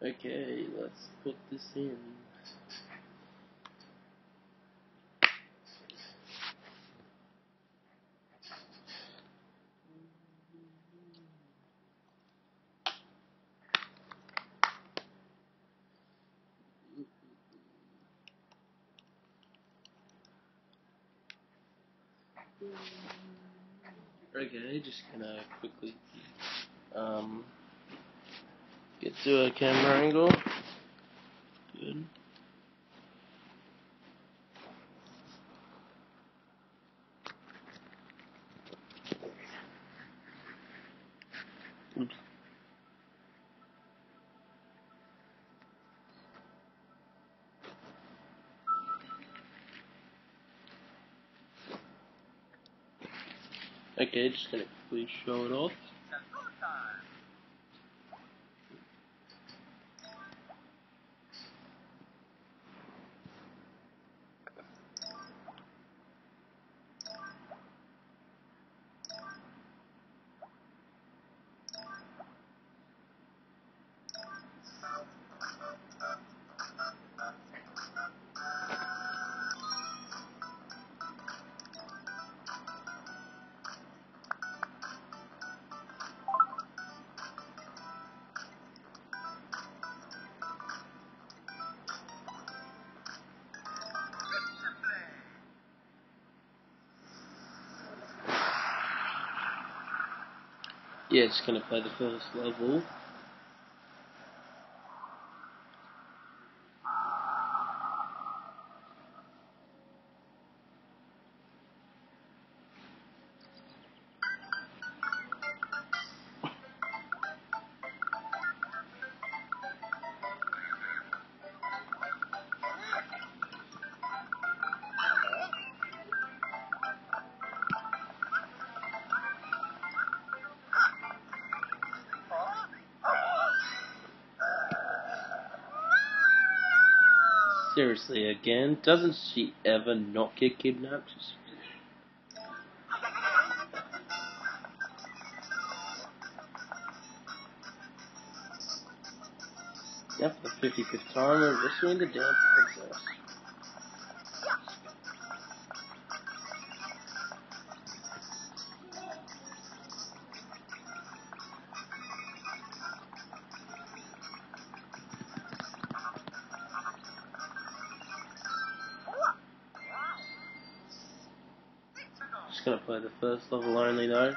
Okay, let's put this in. Okay, just gonna quickly get to a camera angle. Good. Oops. Okay, just gonna quickly show it off. Yeah, just gonna play the first level. Seriously, again? Doesn't she ever not get kidnapped? Yeah, for the 55th time, we're rescuing the damn princess. Just gonna play the first level only though.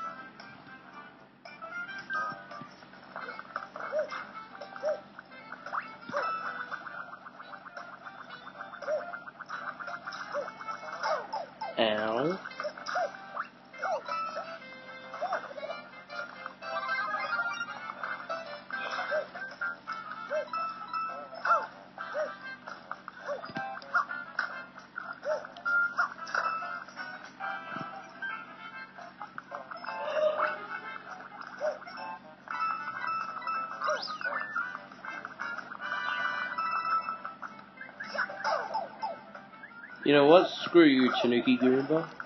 Ow. You know what? Screw you, Tanuki Goomba.